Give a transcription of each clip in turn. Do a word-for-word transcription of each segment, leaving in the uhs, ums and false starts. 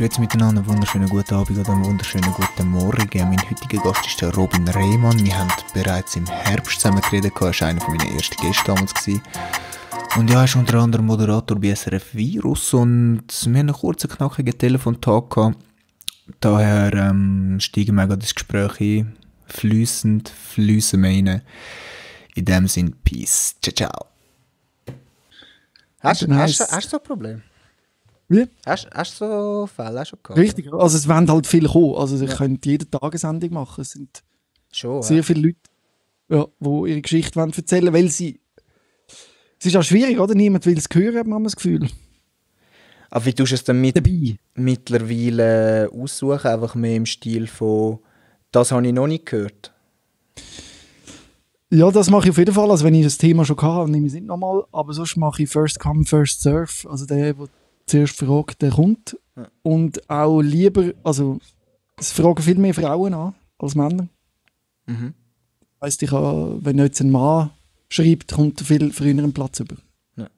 Grüezi miteinander, einen wunderschönen guten Abend oder einen wunderschönen guten Morgen. Mein heutiger Gast ist der Robin Rehmann. Wir haben bereits im Herbst zusammen geredet, er war einer meiner ersten Gäste damals. Und ja, er ist unter anderem Moderator bei S R F Virus und wir haben einen kurzen, knackigen Telefontalk gehabt. Daher ähm, steigen wir gerade ins Gespräch ein. Fliessend, fliessen wir rein. In dem Sinne, Peace. Ciao, ciao. Hast du hast, hast so ein Problem? Wie? Hast du so Fälle schon gehabt? Richtig, also es wollen halt viele kommen. Also ich ja. könnte jede Tagessendung machen. Es sind schon, sehr ja. viele Leute, ja, die ihre Geschichte wollen erzählen wollen, weil sie... Es ist auch schwierig, oder? Niemand will es hören, hat man das Gefühl. Aber wie tust du es dann mit dabei mittlerweile aussuchen? Einfach mehr im Stil von «Das habe ich noch nicht gehört»? Ja, das mache ich auf jeden Fall. Also wenn ich das Thema schon hatte, nehme ich es nicht nochmal. Aber sonst mache ich «First come, first serve». Also der, der zuerst fragt, der kommt. Ja. Und auch lieber... Also es fragen viel mehr Frauen an als Männer. Mhm. Heisst, ich habe, wenn jetzt ein Mann schreibt, kommt er viel früher einen Platz über. Ja.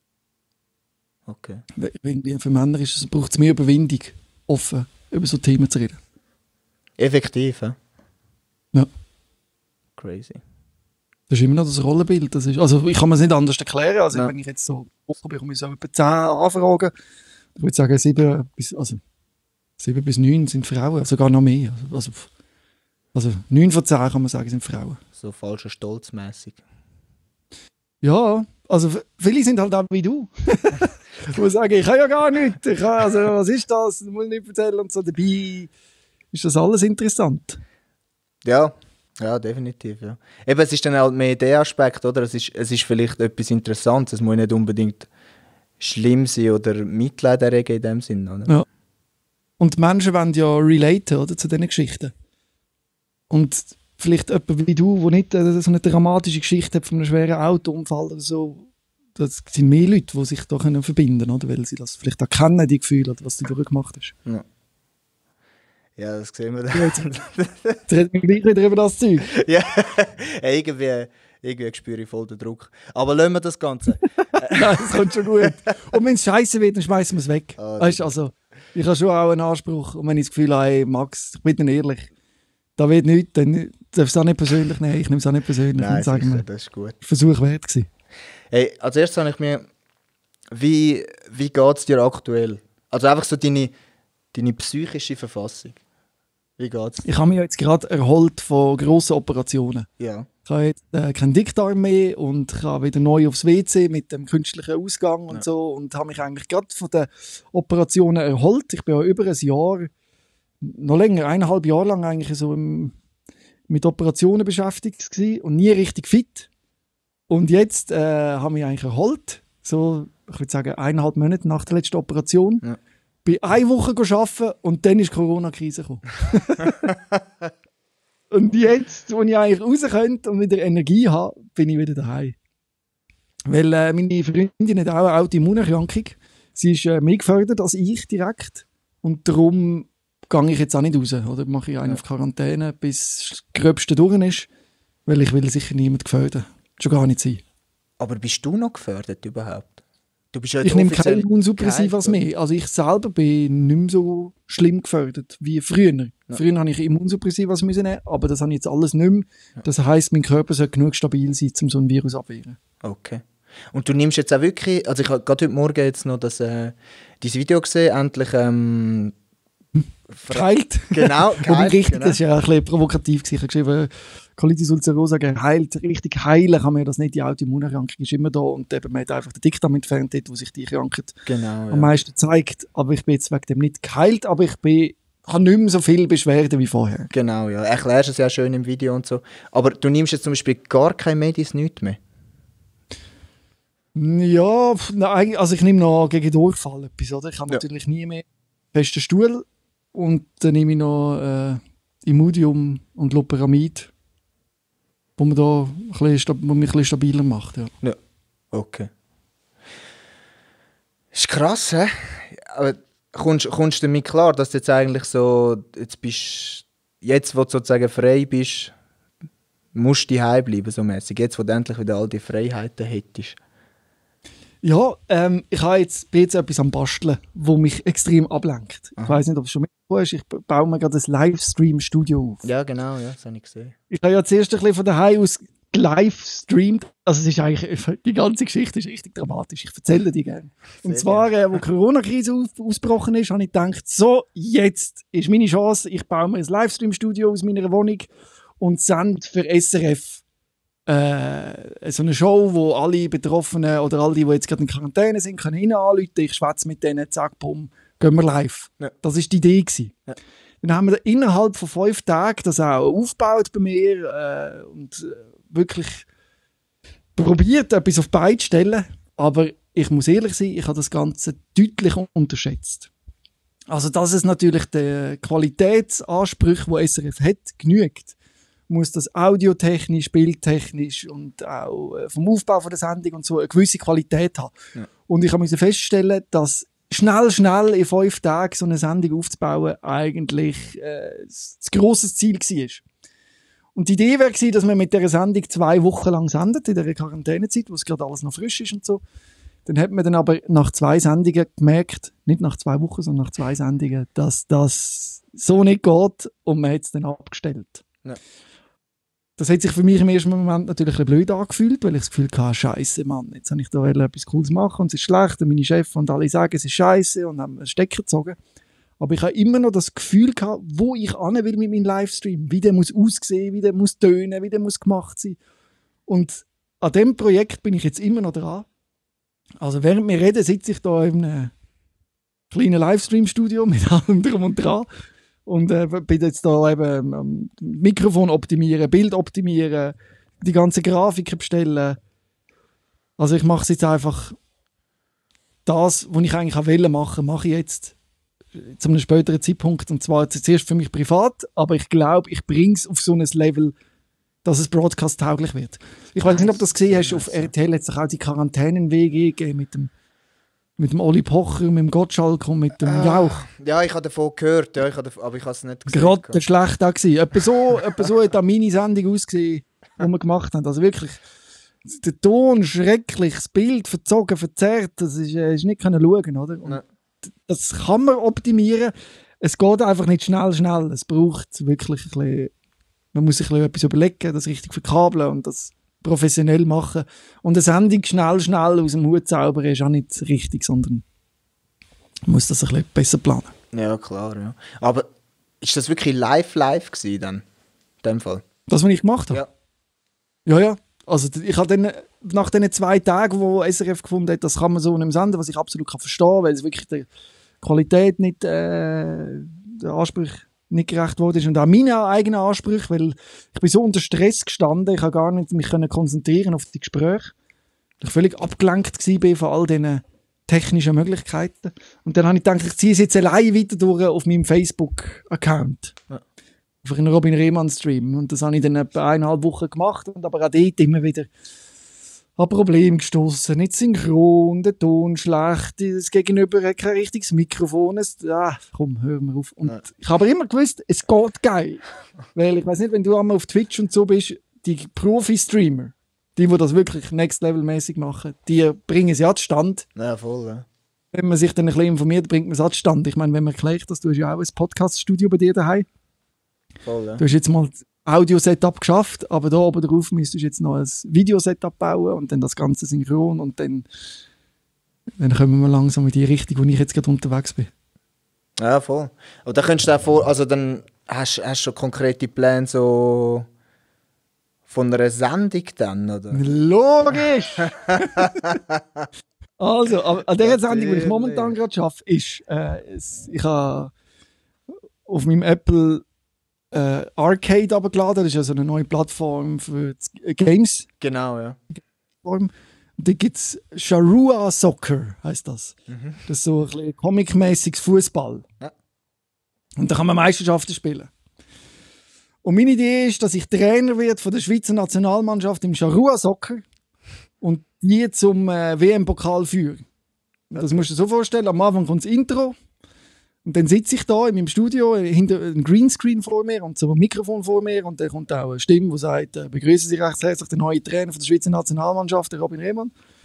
Okay. Irgendwie für Männer ist es, braucht es mehr Überwindung, offen über so Themen zu reden. Effektiv, ja? Ja. Crazy. Das ist immer noch das Rollenbild. Das ist, also ich kann mir es nicht anders erklären. Also ja. Wenn ich jetzt so Woche bekomme, ich so etwa zehn Anfragen. Ich würde sagen, sieben bis, also, sieben bis neun sind Frauen, sogar noch mehr. Also, also neun von zehn kann man sagen, sind Frauen. So falscher Stolzmäßig. Ja, also viele sind halt auch wie du. Ich muss sagen, ich kann ja gar nichts. Ich kann, also, was ist das? Ich muss nicht erzählen und so. Dabei ist das alles interessant. Ja, ja, definitiv. Ja. Eben, es ist dann halt mehr der Aspekt, oder? Es ist, es ist vielleicht etwas Interessantes. Es muss nicht unbedingt schlimm sein oder Mitleid erregen in dem Sinn, oder? Ja. Und die Menschen wollen ja relaten, oder, zu diesen Geschichten. Und vielleicht jemand wie du, der nicht äh, so eine dramatische Geschichte hat von einem schweren Autounfall oder so, das sind mehr Leute, die sich da können verbinden können, weil sie das vielleicht auch kennen, die Gefühle, was du durchgemacht hast. Ja, ja, das sehen wir dann. Jetzt, jetzt reden wir gleich wieder über das Zeug. Ja, irgendwie, irgendwie spüre ich voll den Druck. Aber lassen wir das Ganze. Nein, das kommt schon gut. Und wenn es scheiße wird, dann schmeißen wir es weg. Oh, weißt, also, ich habe schon auch einen Anspruch. Und wenn ich das Gefühl habe, hey, Max, ich bin dann ehrlich, da wird nichts, dann darf ich es auch nicht persönlich nehmen. Ich nehme es auch nicht persönlich. Nein, sagen sicher, wir, das ist gut. Versuch wert gewesen. Hey, als erstes habe ich mir, wie, wie geht es dir aktuell? Also einfach so deine, deine psychische Verfassung. Wie geht's? Ich habe mich jetzt gerade erholt von grossen Operationen. Ja. Ich habe jetzt äh, keinen Dickdarm mehr und ich habe wieder neu aufs W C mit dem künstlichen Ausgang und ja. so und habe mich eigentlich gerade von den Operationen erholt. Ich bin ja über ein Jahr, noch länger, eineinhalb Jahre lang eigentlich so im, mit Operationen beschäftigt gewesen und nie richtig fit. Und jetzt äh, habe ich mich eigentlich erholt, so, ich würde sagen, eineinhalb Monate nach der letzten Operation. Ja. Bin eine Woche arbeiten und dann ist die Corona-Krise gekommen. Und jetzt, wo ich eigentlich raus könnte und wieder Energie habe, bin ich wieder daheim. Weil äh, meine Freundin hat auch eine Autoimmunerkrankung. Sie ist äh, mehr gefördert als ich direkt. Und darum gehe ich jetzt auch nicht raus. Oder mache ich einen ja. auf Quarantäne, bis das Gröbste durch ist. Weil ich will sicher niemand gefördern. Schon gar nicht sein. Aber bist du noch gefördert überhaupt? Du bist ja ich nehme keine Immunsuppressivas mehr. Also ich selber bin nicht mehr so schlimm gefördert wie früher. Ja. Früher habe ich Immunsuppressivas müssen nehmen, aber das habe ich jetzt alles nicht mehr. Das heisst, mein Körper sollte genug stabil sein, um so ein Virus abwehren. Okay. Und du nimmst jetzt auch wirklich, also ich habe gerade heute Morgen jetzt noch das, äh, dieses Video gesehen, endlich ähm, geheilt. Genau, geheilt. Richtig, genau. Das war ja ein bisschen provokativ. Ich habe geschrieben, Colitis ulcerosa geheilt. Richtig heilen kann man ja das nicht. Die Autoimmunerkrankung ist immer da und eben, man hat einfach den Dickdarm entfernt, dort, wo sich die Krankheit genau, ja. am meisten zeigt. Aber ich bin jetzt wegen dem nicht geheilt, aber ich bin, habe nicht mehr so viele Beschwerden wie vorher. Genau, ja. Erklärst es ja schön im Video und so. Aber du nimmst jetzt zum Beispiel gar kein Medis, nichts mehr? Ja, nein, also ich nehme noch gegen Durchfall etwas, oder? Ich habe ja. natürlich nie mehr festen Stuhl und dann nehme ich noch äh, Imodium und Loperamid, wo man da ein bisschen, wo mich ein bisschen stabiler macht. Ja, ja. Okay. Ist krass, hä? Aber kommst, kommst du damit klar, dass du jetzt eigentlich so, jetzt bist, jetzt wo du sozusagen frei bist, musst du daheim bleiben, so mäßig. Jetzt, wo du endlich wieder all die Freiheiten hättest. Ja, ähm, ich habe jetzt, bin jetzt etwas am Basteln, wo mich extrem ablenkt. Aha. Ich weiss nicht, ob du es schon mitbekommen hast. Ich baue mir gerade ein Livestream-Studio auf. Ja, genau, ja, das habe ich gesehen. Ich habe ja zuerst ein bisschen von daheim aus live gestreamt. Also es ist eigentlich, die ganze Geschichte ist richtig dramatisch. Ich erzähle die gerne. Und Sehr zwar, äh, wo die Corona-Krise auf, ausgebrochen ist, habe ich gedacht, so, jetzt ist meine Chance. Ich baue mir ein Livestream-Studio aus meiner Wohnung und sende für S R F äh, so eine Show, wo alle Betroffenen oder alle, die, die jetzt gerade in Quarantäne sind, können rein anrufen. Ich schwätze mit denen, zack, bumm, gehen wir live. Ja. Das war die Idee gewesen. Ja. Dann haben wir innerhalb von fünf Tagen das auch aufgebaut bei mir äh, und äh, wirklich probiert, etwas auf die Beine zu stellen. Aber ich muss ehrlich sein, ich habe das Ganze deutlich unterschätzt. Also, dass es natürlich den Qualitätsansprüchen, die S R F hat, genügt, muss das audiotechnisch, bildtechnisch und auch äh, vom Aufbau von der Sendung und so eine gewisse Qualität haben. Ja. Und ich musste feststellen, dass schnell, schnell in fünf Tagen so eine Sendung aufzubauen eigentlich äh, das grosses Ziel war. Und die Idee wäre gewesen, dass man mit dieser Sendung zwei Wochen lang sendet, in dieser Quarantänezeit, wo es gerade alles noch frisch ist und so. Dann hat man dann aber nach zwei Sendungen gemerkt, nicht nach zwei Wochen, sondern nach zwei Sendungen, dass das so nicht geht und man hat es dann abgestellt. Ja. Das hat sich für mich im ersten Moment natürlich ein bisschen blöd angefühlt, weil ich das Gefühl hatte, Scheiße, Mann, jetzt habe ich da etwas Cooles machen und es ist schlecht und meine Chefs und alle sagen, es ist Scheiße und haben einen Stecker gezogen. Aber ich habe immer noch das Gefühl gehabt, wo ich hin will mit meinem Livestream, wie der muss aussehen, wie der muss tönen, wie der muss gemacht sein. Und an diesem Projekt bin ich jetzt immer noch dran. Also während wir reden, sitze ich da in einem kleinen Livestream-Studio mit allem drum und dran. Und äh, bin jetzt da eben ähm, Mikrofon optimieren, Bild optimieren, die ganzen Grafiken bestellen. Also ich mache es jetzt einfach, das, was ich eigentlich auch wollte machen, mache ich jetzt zu einem späteren Zeitpunkt. Und zwar zuerst für mich privat, aber ich glaube, ich bringe es auf so ein Level, dass es broadcast-tauglich wird. Ich weiß nicht, ob du das gesehen hast, auf R T L hat es auch die Quarantänen-W G gegeben mit dem Mit dem Oli Pocher, mit dem Gottschalk und mit dem Ah, Jauch. Ja, ich habe davon gehört, ja, ich habe, aber ich habe es nicht gesehen. Gerade der schlecht da gewesen. Etwa so, etwa so hat auch meine Sendung ausgesehen, die wir gemacht haben. Also wirklich, der Ton schrecklich, das Bild verzogen, verzerrt, das ist, äh, ist nicht können schauen, oder? Und Nein. das kann man optimieren. Es geht einfach nicht schnell, schnell. Es braucht wirklich ein bisschen, man muss sich ein bisschen etwas überlegen, das richtig verkabeln und das professionell machen. Und eine Sendung schnell, schnell aus dem Hut zaubern ist auch nicht richtig, sondern man muss das ein bisschen besser planen. Ja, klar, ja. Aber ist das wirklich live, live gewesen dann? In dem Fall? Das, was ich gemacht habe? Ja. Ja, ja. Also ich habe dann, nach diesen zwei Tagen, wo S R F gefunden hat, das kann man so nicht senden, was ich absolut kann verstehen, weil es wirklich der Qualität nicht, äh, der Anspruch nicht gerecht wurde ist und auch meine eigenen Ansprüche, weil ich bin so unter Stress gestanden, ich konnte gar nicht mich konzentrieren auf die Gespräche, weil ich völlig abgelenkt war von all diesen technischen Möglichkeiten. Und dann habe ich gedacht, ich ziehe es jetzt allein weiter durch auf meinem Facebook-Account. Ja. Auf einen Robin Rehmann-Stream. Und das habe ich dann etwa eineinhalb Wochen gemacht und aber auch dort immer wieder an Probleme gestoßen. Nicht synchron, der Ton schlecht, das Gegenüber hat kein richtiges Mikrofon. Es, ah, komm, hör mal auf. Und ja. ich habe aber immer gewusst, es geht geil. Weil ich weiß nicht, wenn du einmal auf Twitch und so bist, die Profi-Streamer, die, die das wirklich Next-Level-mäßig machen, die bringen es ja zustande. Ja, voll, ja. Wenn man sich dann ein bisschen informiert, bringt man es zustande. Ich meine, wenn man gleich, dass du hast ja auch ein Podcast-Studio bei dir daheim. Voll, ja. Du hast jetzt mal das Audio-Setup geschafft, aber da oben drauf müsstest du jetzt noch ein Video-Setup bauen und dann das Ganze synchron und dann, dann kommen wir langsam in die Richtung, wo ich jetzt gerade unterwegs bin. Ja, voll. Und dann könntest du auch vor, also dann hast du schon konkrete Pläne so von einer Sendung dann, oder? Logisch! Also, aber an der Sendung, die ich momentan Natürlich. gerade arbeite, ist, äh, es, ich habe auf meinem Apple äh, Arcade abgeladen, das ist ja so eine neue Plattform für Games. Genau, ja. Und da gibt es Sharua Soccer, heisst das. Mhm. Das ist so ein bisschen comic-mäßiges Fußball. Ja. Und da kann man Meisterschaften spielen. Und meine Idee ist, dass ich Trainer werde von der Schweizer Nationalmannschaft im Sharua Soccer und die zum äh, W M-Pokal führen. Und das musst du dir so vorstellen, am Anfang kommt das Intro und dann sitze ich da in meinem Studio, hinter einem Greenscreen vor mir und so ein Mikrofon vor mir und dann kommt auch eine Stimme, die sagt, äh, begrüßen Sie recht herzlich den neuen Trainer von der Schweizer Nationalmannschaft, den Robin Rehmann.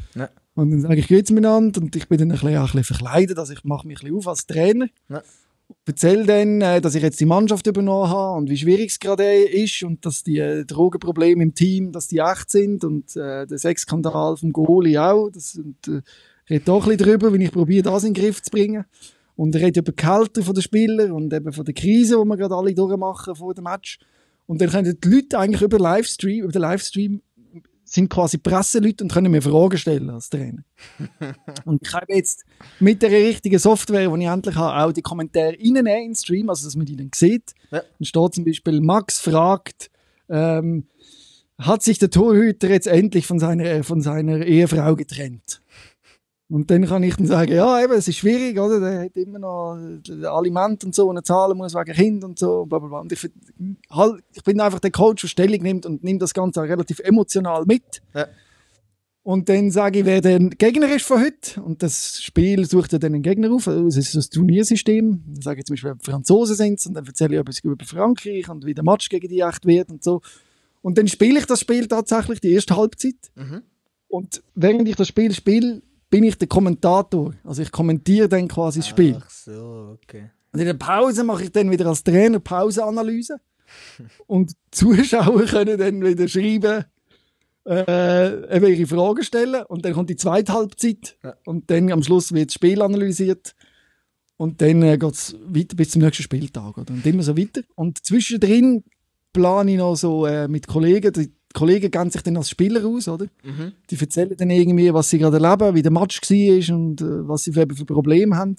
Ja. Und dann sage ich, geht's miteinander? Und ich bin dann ein bisschen, auch ein bisschen verkleidet, also ich mache mich ein bisschen auf als Trainer. Ja. Erzähle dann, äh, dass ich jetzt die Mannschaft übernommen habe und wie schwierig es gerade ist und dass die äh, Drogenprobleme im Team, dass die echt sind und äh, der Sexskandal vom Goalie auch. Das, und, äh, ich rede auch ein bisschen darüber, wie ich probiere, das in den Griff zu bringen. Und ich rede über die Gehälter der Spieler und eben von der Krise, die wir gerade alle durchmachen vor dem Match. Und dann können die Leute eigentlich über Livestream, über den Livestream sind quasi Presseleute und können mir Fragen stellen als Trainer. Und ich habe jetzt mit der richtigen Software, die ich endlich habe, auch die Kommentare reinnehmen in den Stream, also dass man die dann sieht. Ja. Dann steht zum Beispiel, Max fragt, ähm, hat sich der Torhüter jetzt endlich von seiner, von seiner Ehefrau getrennt? Und dann kann ich dann sagen, ja, eben, es ist schwierig, oder? Der hat immer noch Aliment und so, und er zahlen muss wegen Kind und so, bla, bla, bla. Und ich, halt, ich bin einfach der Coach, der Stellung nimmt und nimmt das Ganze auch relativ emotional mit. Ja. Und dann sage ich, wer der Gegner ist von heute. Und das Spiel sucht er dann einen Gegner auf. Es ist so ein Turniersystem. Dann sage ich zum Beispiel, wer die Franzosen sind. Und dann erzähle ich etwas über Frankreich und wie der Match gegen die echt wird und so. Und dann spiele ich das Spiel tatsächlich, die erste Halbzeit. Mhm. Und während ich das Spiel spiele, bin ich der Kommentator. Also ich kommentiere dann quasi das Spiel. Ach so, okay. Und in der Pause mache ich dann wieder als Trainer Pauseanalyse. Und die Zuschauer können dann wieder schreiben, äh, eben ihre Fragen stellen. Und dann kommt die zweite Halbzeit. Ja. Und dann am Schluss wird das Spiel analysiert. Und dann äh, geht es weiter bis zum nächsten Spieltag. Oder? Und immer so weiter. Und zwischendrin plane ich noch so äh, mit Kollegen, die Die Kollegen geben sich dann als Spieler aus, oder? Mhm. Die erzählen dann irgendwie, was sie gerade erleben, wie der Match war und äh, was sie für, für Probleme haben.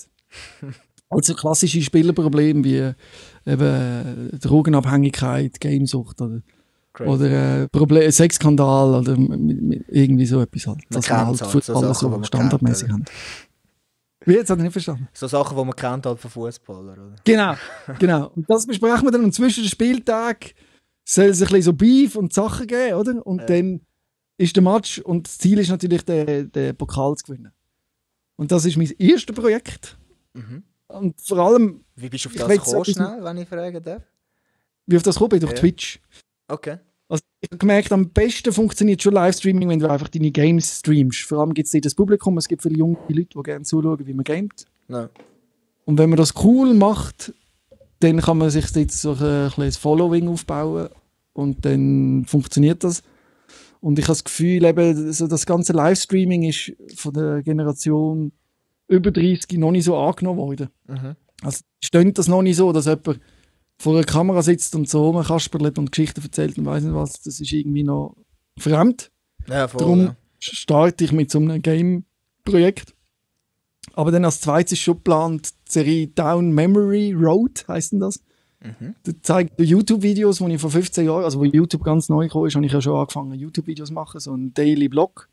Also klassische Spielerprobleme wie äh, eben Drogenabhängigkeit, Gamesucht oder, oder äh, Problem, Sexskandal oder mit, mit irgendwie so etwas halt. Man das wir halt für so alles so standardmäßig haben. Wie, jetzt hat er nicht verstanden? So Sachen, die man kennt halt von Fußballern, oder? Genau, genau. Und das besprechen wir dann und zwischen den Spieltagen soll es ein bisschen so Beef und Sachen geben, oder? Und ja. Dann ist der Match und das Ziel ist natürlich, den, den Pokal zu gewinnen. Und das ist mein erstes Projekt. Mhm. Und vor allem... Wie bist du auf das gekommen, schnell, wenn ich fragen darf? Wie auf das gekommen bin? Durch ja. Twitch. Okay. Also ich habe gemerkt, am besten funktioniert schon Livestreaming, wenn du einfach deine Games streamst. Vor allem gibt es das Publikum, es gibt viele junge Leute, die gerne zuschauen, wie man gamet. No. Und wenn man das cool macht, dann kann man sich jetzt so ein kleines Following aufbauen und dann funktioniert das. Und ich habe das Gefühl, eben, so das ganze Livestreaming ist von der Generation über dreißig noch nicht so angenommen worden. Mhm. Also stimmt das noch nicht so, dass jemand vor einer Kamera sitzt und so rumkasperlt und Geschichten erzählt und weiss nicht was. Das ist irgendwie noch fremd. Ja, voll, Darum ja. starte ich mit so einem Game-Projekt. Aber dann als zweites ist schon geplant die Serie Down Memory Road, heisst denn das? Mhm. Das zeigt YouTube-Videos, die ich vor fünfzehn Jahren, also wo YouTube ganz neu gekommen ist, habe ich ja schon angefangen, YouTube-Videos zu machen, so ein Daily Blog.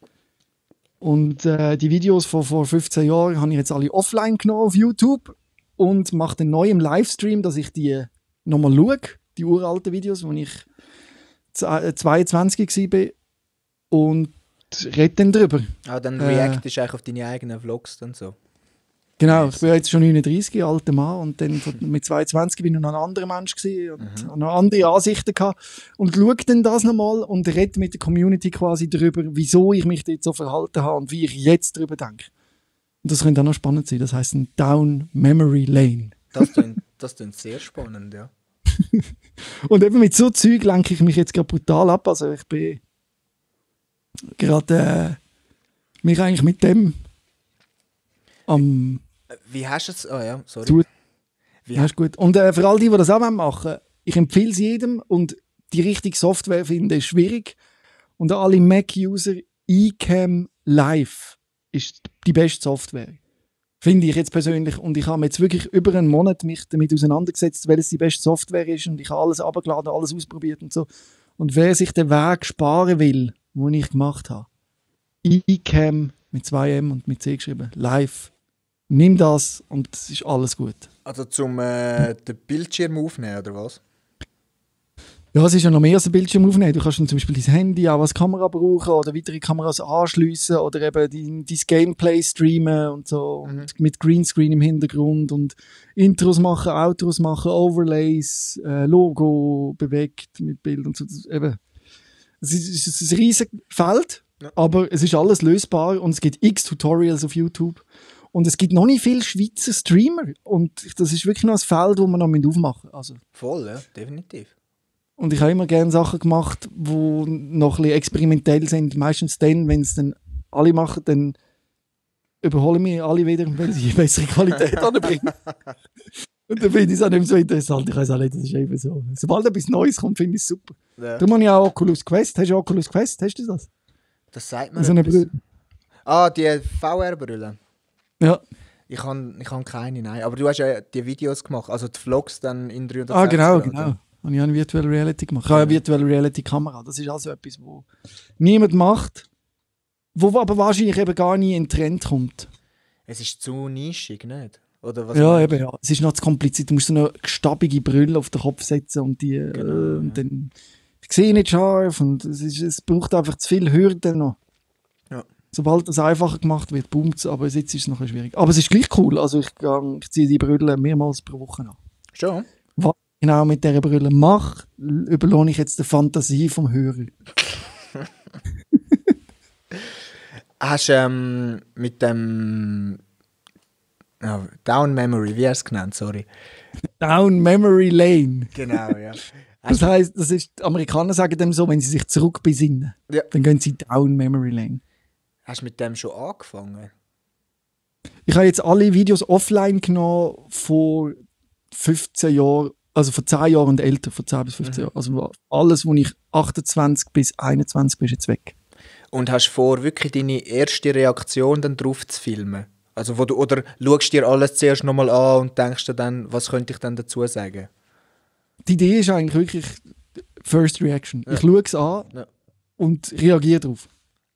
Und äh, die Videos von vor fünfzehn Jahren habe ich jetzt alle offline genommen auf YouTube und mache dann neu im Livestream, dass ich die nochmal schaue, die uralten Videos, wo ich zweiundzwanzig war und rede dann drüber. Ah, dann reactest du äh, eigentlich auf deine eigenen Vlogs und so. Genau, ich bin jetzt schon neununddreißig, alter Mann, und dann mit zweiundzwanzig bin ich noch ein anderer Mensch gewesen und mhm. noch andere Ansichten gehabt und schaue dann das nochmal und rede mit der Community quasi darüber, wieso ich mich dort so verhalten habe und wie ich jetzt darüber denke. Und das könnte auch noch spannend sein, das heisst ein Down Memory Lane. Das klingt, das klingt sehr spannend, ja. Und eben mit so Zeug lenke ich mich jetzt gerade brutal ab, also ich bin gerade äh, mich eigentlich mit dem am Wie hast du es? Oh ja, sorry. Zu, Wie ja, ist gut. Und äh, für all die, die das auch machen wollen, ich empfehle es jedem und die richtige Software finden ist schwierig. Und an alle Mac-User, eCam Live ist die beste Software. Finde ich jetzt persönlich. Und ich habe jetzt wirklich über einen Monat mich damit auseinandergesetzt, welches die beste Software ist. Und ich habe alles abgeladen, alles ausprobiert und so. Und wer sich den Weg sparen will, den ich gemacht habe, eCam mit zwei M und mit C geschrieben, live. Nimm das und es ist alles gut. Also zum äh, den Bildschirm aufnehmen, oder was? Ja, es ist ja noch mehr als ein Bildschirm aufnehmen. Du kannst dann zum Beispiel dein Handy auch als Kamera brauchen oder weitere Kameras anschliessen oder eben dein, dein Gameplay streamen und so. Mhm. Und mit Greenscreen im Hintergrund und Intros machen, Outros machen, Overlays, äh, Logo bewegt mit Bild und so. Das, eben. Es ist, es ist ein riesiges Feld Ja. Aber es ist alles lösbar und es gibt x Tutorials auf YouTube. Und es gibt noch nicht viele Schweizer Streamer. Und das ist wirklich noch ein Feld, das wir noch aufmachen müssen. Also. Voll, ja, definitiv. Und ich habe immer gerne Sachen gemacht, die noch ein bisschen experimentell sind. Meistens dann, wenn es dann alle machen, dann überholen mich alle wieder, weil sie bessere Qualität anbringen. Und dann finde ich es auch nicht mehr so interessant. Ich weiß auch nicht, das ist eben so. Sobald etwas Neues kommt, finde ich es super. Ja. Darum habe ich auch Oculus Quest. Hast du Oculus Quest? Hast du das? Das sagt man So eine etwas. Brille. Ah, die V R-Brille. Ja. Ich habe ich han keine, nein. Aber du hast ja die Videos gemacht, also die Vlogs dann in dreihundertsechzig Ah, genau, Grad, genau. oder? Habe ich auch eine Virtual Reality gemacht. Ich habe eine Virtual Reality Kamera. Das ist also etwas, wo niemand macht, wo aber wahrscheinlich eben gar nie in den Trend kommt. Es ist zu nischig, nicht? Oder was Ja, meinst du? eben, ja. Es ist noch zu kompliziert. Du musst so eine stabige Brille auf den Kopf setzen und die, Genau, äh, ja. und dann, ich sehe nicht scharf und es, ist, es braucht einfach zu viele Hürden noch. Ja. Sobald das einfacher gemacht wird, boomt es, aber jetzt ist es noch ein bisschen schwierig. Aber es ist gleich cool. Also ich, gang- ich ziehe die Brille mehrmals pro Woche an. Schon? Was ich genau mit dieser Brille mache, l- überlohne ich jetzt der Fantasie vom Hörer. Hast du ähm, mit dem oh, Down Memory, wie hast du es genannt, sorry. Down Memory Lane. Genau, ja. Das heisst, das ist, die Amerikaner sagen dem so, wenn sie sich zurückbesinnen, Ja. dann gehen sie Down Memory Lane. Hast du mit dem schon angefangen? Ich habe jetzt alle Videos offline genommen vor fünfzehn Jahren, also vor zehn Jahren und älter, vor zehn bis fünfzehn Jahren. Also alles, wo ich achtundzwanzig bis einundzwanzig bin, ist jetzt weg. Und hast vor, wirklich deine erste Reaktion dann drauf zu filmen? Also wo du, oder schaust dir alles zuerst nochmal an und denkst dir dann, was könnte ich dann dazu sagen? Die Idee ist eigentlich wirklich First Reaction. Ja. Ich schaue es an Ja. und reagiere darauf.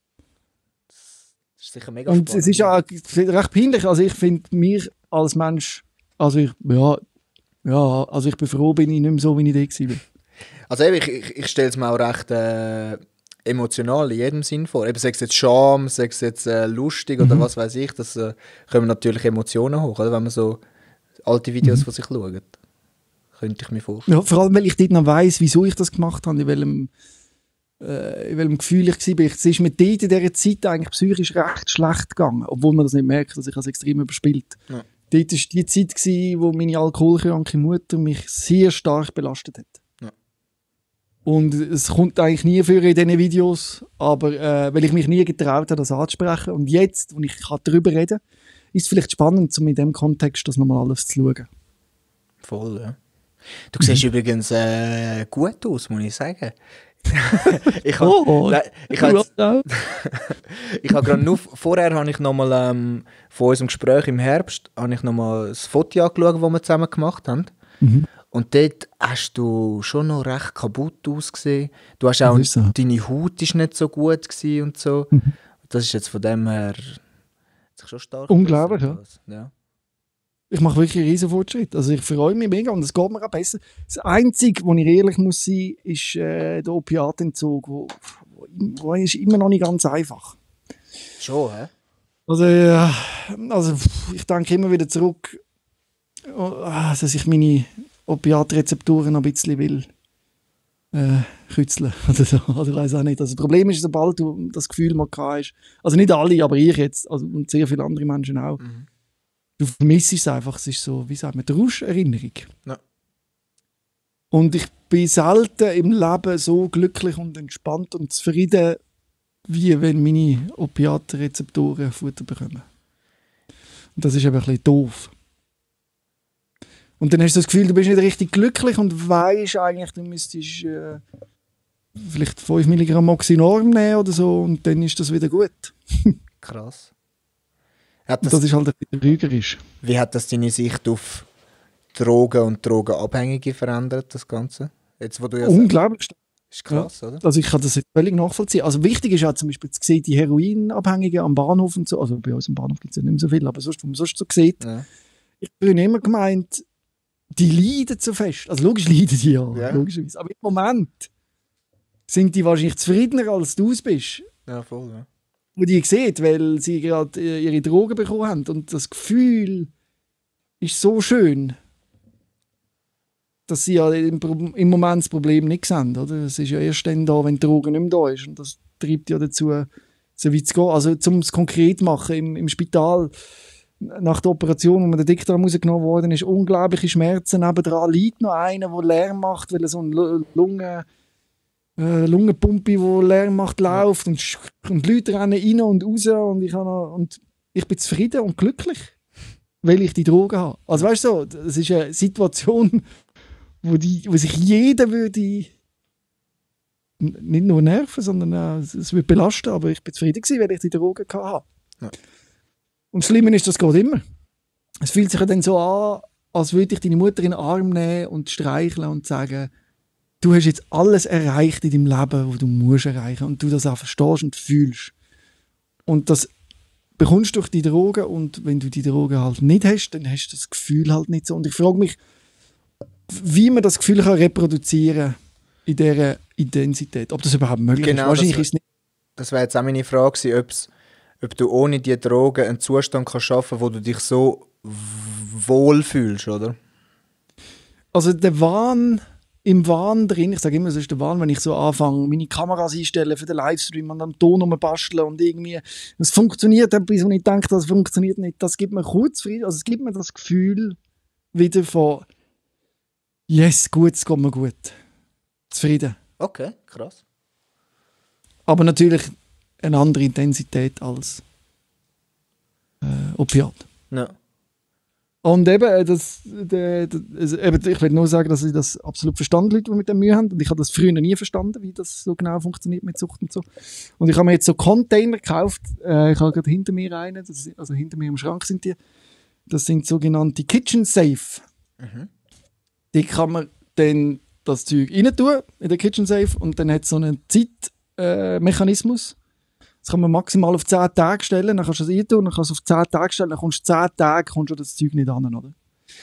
Das ist sicher mega Und spannend. es ist auch recht peinlich. Also ich finde mich als Mensch, also ich, ja, ja, also ich bin froh, bin ich nicht mehr so, wie ich da war. Also eben, ich, ich, ich stelle es mir auch recht äh, emotional in jedem Sinn vor. Eben, sei es jetzt Scham, sei es jetzt äh, lustig oder Mhm. was weiß ich, das äh, kommen natürlich Emotionen hoch, oder? Wenn man so alte Videos Mhm. von sich schaut. Könnte ich mir vorstellen. Ja, vor allem, weil ich dort noch weiss, wieso ich das gemacht habe, in welchem, äh, in welchem Gefühl ich war. Es ist mir dort in dieser Zeit eigentlich psychisch recht schlecht gegangen, obwohl man das nicht merkt, dass ich es extrem überspielt. Ja. Dort war die Zeit, gewesen, wo meine alkoholkranke Mutter mich sehr stark belastet hat. Ja. Und es kommt eigentlich nie vor in diesen Videos, aber äh, weil ich mich nie getraut habe, das anzusprechen. Und jetzt, wo ich kann darüber reden kann, ist es vielleicht spannend, um in diesem Kontext das nochmal alles zu schauen. Voll, ja. Du siehst übrigens äh, gut aus, muss ich sagen. ich habe Oh, nein, ich hab jetzt- ja. ich habe gerade nur vorher habe ich noch mal ähm, vor unserem Gespräch im Herbst habe ich noch mal das Foto angeschaut, das wir zusammen gemacht haben. Mhm. Und dort hast du schon noch recht kaputt ausgesehen. Du hast auch, Das ist so. deine Haut ist nicht so gut gewesen und so. Mhm. Das ist jetzt von dem her hat sich schon stark Unglaublich, verbessert, ja. Ich mache wirklich einen riesen Fortschritt. Also ich freue mich mega und es geht mir auch besser. Das Einzige, wo ich ehrlich muss sein, ist äh, der Opiatentzug, wo, wo, wo ist immer noch nicht ganz einfach. Schon, hä? Also, äh, also ich denke immer wieder zurück, oh, dass ich meine Opiatrezepturen noch ein bisschen will äh, kützeln oder so. Also ich weiß auch nicht. Also das Problem ist, sobald du das Gefühl mal gehabt hast, also nicht alle, aber ich jetzt, also, und sehr viele andere Menschen auch, Mhm. du vermisst es einfach. Es ist so, wie sagt man, Rauscherinnerung. Ja. Und ich bin selten im Leben so glücklich und entspannt und zufrieden, wie wenn meine Opiatrezeptoren Futter bekommen. Und das ist eben ein bisschen doof. Und dann hast du das Gefühl, du bist nicht richtig glücklich und weißt eigentlich, du müsstest äh, vielleicht fünf Milligramm Oxynorm nehmen oder so und dann ist das wieder gut. Krass. Hat Und das, das ist halt ein bisschen trügerisch. wie hat das deine Sicht auf Drogen und Drogenabhängige verändert, das Ganze? Jetzt, wo du ja Unglaublich. sagst, ist krass, oder? Also ich kann das jetzt völlig nachvollziehen. Also wichtig ist ja zum Beispiel zu sehen, die Heroinabhängigen am Bahnhof und so, also bei uns am Bahnhof gibt es ja nicht mehr so viel, aber sonst, wo man sonst so sieht, Ja. ich bin immer gemeint, die leiden zu fest. Also logisch leiden die ja, Ja. logischerweise. Aber im Moment sind die wahrscheinlich zufriedener, als du es bist, Ja, voll, ja. wo die sieht, weil sie gerade äh, ihre Drogen bekommen haben. Und das Gefühl ist so schön, dass sie ja im, Pro- im Moment das Problem nicht sehen. Oder? Es ist ja erst dann da, wenn die Drogen nicht mehr da ist. Und das treibt ja dazu, so weit zu gehen. Also, um es konkret zu machen, im, im Spital, nach der Operation, wo mir der Dickdarm rausgenommen worden ist, unglaubliche Schmerzen. Nebendran liegt noch einer, der Lärm macht, weil er so ein Lungen, äh, Lungenpumpe, die Lärm macht, läuft. Und, und die Leute rennen rein und raus. Und ich, noch, und ich bin zufrieden und glücklich, weil ich die Drogen habe. Also, weißt du, so, das ist eine Situation, wo, die, wo sich jeder würde nicht nur nerven, sondern äh, es wird belasten, aber ich bin zufrieden gewesen, weil ich die Drogen hatte. Ja. Und das Schlimme ist, das geht immer. Es fühlt sich ja dann so an, als würde ich deine Mutter in den Arm nehmen und streicheln und sagen, du hast jetzt alles erreicht in deinem Leben, was du musst erreichen und du das auch verstehst und fühlst. Und das bekommst du durch die Drogen und wenn du die Drogen halt nicht hast, dann hast du das Gefühl halt nicht so. Und ich frage mich, wie man das Gefühl kann reproduzieren in dieser Intensität. Ob das überhaupt möglich genau, ist. Wahrscheinlich das, ist es nicht. Das wäre jetzt auch meine Frage gewesen, ob's, ob du ohne diese Drogen einen Zustand kannst schaffen, wo du dich so wohl fühlst, oder? Also der Wahn, im Wahn drin, ich sage immer, es ist der Wahn, wenn ich so anfange, meine Kameras einstellen für den Livestream und am Ton rumbasteln und irgendwie, es funktioniert etwas und ich denke, das funktioniert nicht. Das gibt mir kurzfristig, also es gibt mir das Gefühl wieder von yes, gut, es geht mir gut. Zufrieden. Okay, krass. Aber natürlich eine andere Intensität als äh, Opiat. Ja. Und eben, das, de, de, also eben, ich will nur sagen, dass ich das absolut verstanden, Leute, die mit dem Mühe haben. Und ich habe das früher nie verstanden, wie das so genau funktioniert mit Sucht und so. Und ich habe mir jetzt so Container gekauft. Äh, ich habe gerade hinter mir einen, das ist, also hinter mir im Schrank sind die. Das sind sogenannte Kitchen Safe. Mhm. Die kann man dann das Zeug rein tun in den Kitchen Safe und dann hat es so einen Zeitmechanismus. Äh, das kann man maximal auf zehn Tage stellen, dann kannst du es rein tun, dann kannst du es auf zehn Tage stellen, dann kommst du zehn Tage kommst du das Zeug nicht an, oder?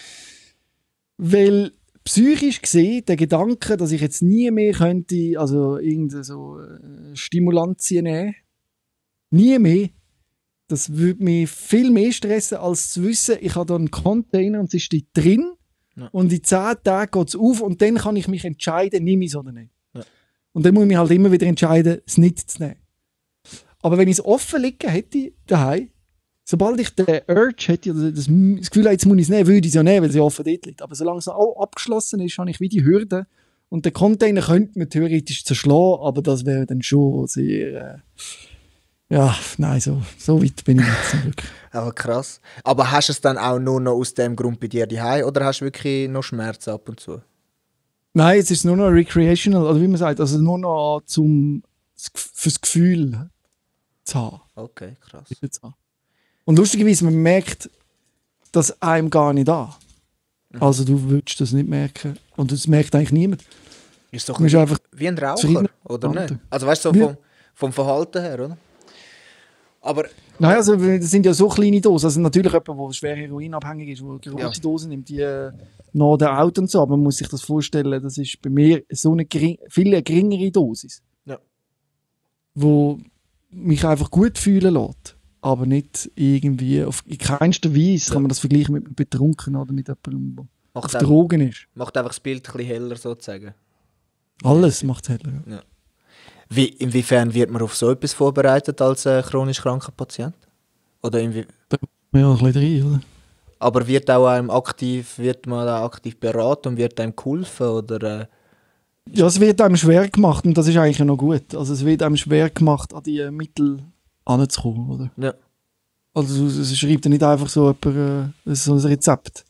Weil psychisch gesehen, der Gedanke, dass ich jetzt nie mehr könnte, also irgendeine so äh, Stimulantien nehmen, nie mehr, das würde mich viel mehr stressen, als zu wissen, ich habe da einen Container und es ist dort drin. Ja. Und in zehn Tagen geht es auf und dann kann ich mich entscheiden, nehme ich es oder nicht. Ja. Und dann muss ich mich halt immer wieder entscheiden, es nicht zu nehmen. Aber wenn ich es offen liegen hätte, daheim, sobald ich den Urge hätte, oder das, das Gefühl habe, jetzt muss ich es nehmen, würde ich es ja nehmen, weil es ja offen dort liegt. Aber solange es auch abgeschlossen ist, habe ich wie die Hürde. Und den Container könnte man theoretisch zerschlagen, aber das wäre dann schon sehr... Äh, ja, nein, so, so weit bin ich nicht zum Glück. Aber krass. Aber hast du es dann auch nur noch aus dem Grund bei dir daheim oder hast du wirklich noch Schmerzen ab und zu? Nein, jetzt ist es nur noch recreational, oder wie man sagt, also nur noch zum, fürs Gefühl zu haben. Okay, krass. Und lustigerweise, man merkt das einem gar nicht an. Mhm. Also du würdest das nicht merken und das merkt eigentlich niemand. Ist doch wie, einfach wie ein Raucher, oder nicht? Also weißt du, so vom, vom Verhalten her, oder? Aber, Nein, also das sind ja so kleine Dosen. Also natürlich jemand, der schwer heroinabhängig ist, der große ja. Dosen nimmt, die äh, nach der Out und so. Aber man muss sich das vorstellen, das ist bei mir so eine gering, viel eine geringere Dosis. Ja. Wo mich einfach gut fühlen lässt. Aber nicht irgendwie, auf, in keinster Weise ja. kann man das vergleichen mit einem Betrunkenen oder mit jemandem, der auf einfach, Drogen ist. Macht einfach das Bild ein bisschen heller sozusagen. Alles macht es heller, ja. ja. Wie, inwiefern wird man auf so etwas vorbereitet als äh, chronisch kranker Patient? Oder inwie- ja, ein bisschen rein, oder? Aber wird auch einem aktiv, wird man auch aktiv beraten und wird einem geholfen? Oder, äh ja, es wird einem schwer gemacht und das ist eigentlich noch gut. Also es wird einem schwer gemacht, an die Mittel heranzukommen, oder? Ja. Also es schreibt ja nicht einfach so jemand, äh, so ein Rezept.